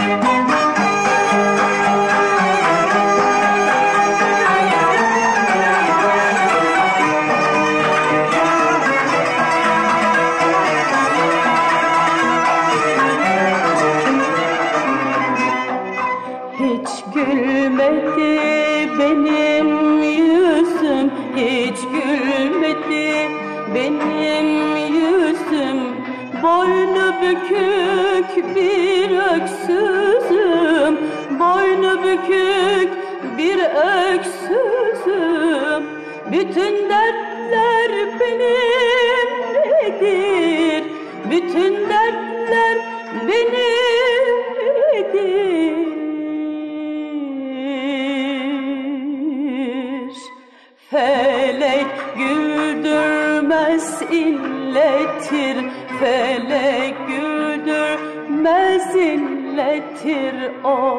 Hiç gülmedi benim yüzüm, hiç gülmedi benim yüzüm. Boynu bükük bir öksüzüm, boynu bükük bir öksüzüm. Bütün dertler benimledir, bütün dertler benimledir. Felek güldürmez inletir, felek güldürmez inletir, of.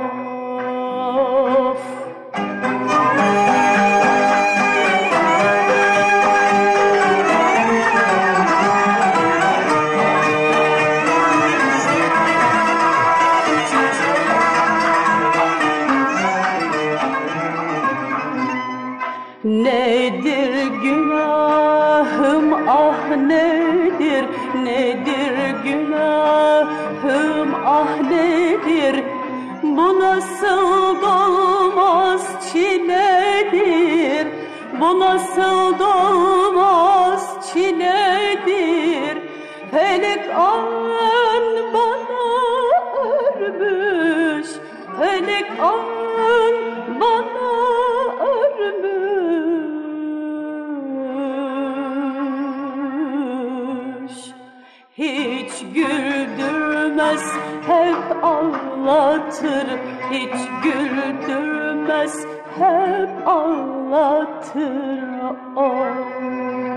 Nedir günahım, ah nedir, nedir günahım, ah nedir? Bu nasıl dolmaz çiledir, bu nasıl dolmaz çiledir? Felek an bana örmüş, felek an bana örmüş. Hiç güldürmez, hep ağlatır, hiç güldürmez, hep ağlatır, oh.